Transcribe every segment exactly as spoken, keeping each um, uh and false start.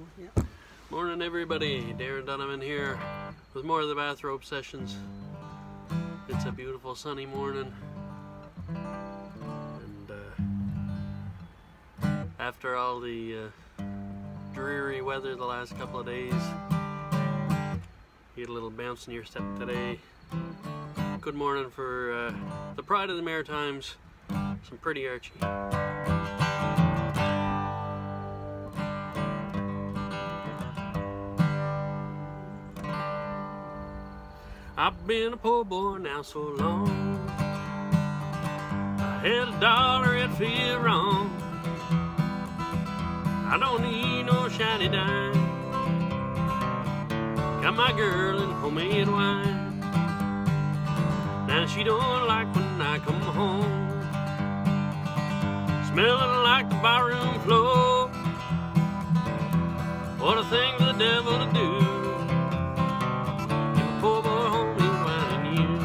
Yeah. Morning everybody, Darren Donovan here with more of the Bathrobe Sessions. It's a beautiful sunny morning, and uh, after all the uh, dreary weather the last couple of days, you get a little bounce in your step today. Good morning for uh, the pride of the Maritimes, some Pretty Archie. I've been a poor boy now so long, I had a dollar, it feel wrong. I don't need no shiny dime, got my girl in homemade wine. Now she don't like when I come home, smelling like the barroom floor. What a thing for the devil to do, poor boy home is whining you.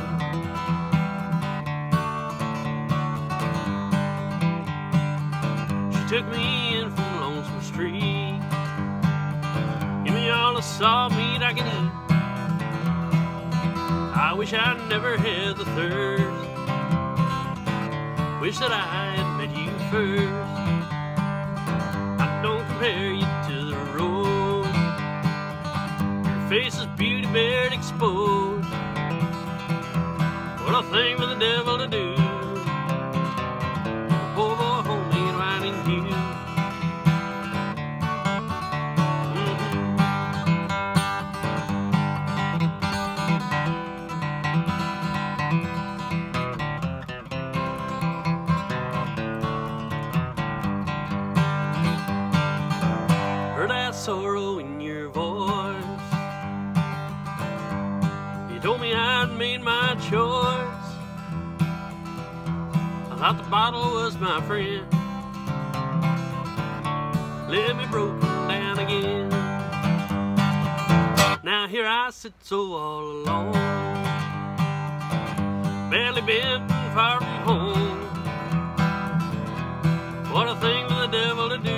She took me in from Lonesome Street, give me all the salt meat I can eat. I wish I'd never had the thirst, wish that I had met you first. I don't compare you to the rose, your face is beauty bared exposed. What a thing for the devil to do, poor boy homemade wine in you. Heard that sorrow in your voice, you told me I'd made my choice. I thought the bottle was my friend, left me broken down again. Now here I sit so all alone, barely been far from home. What a thing for the devil to do,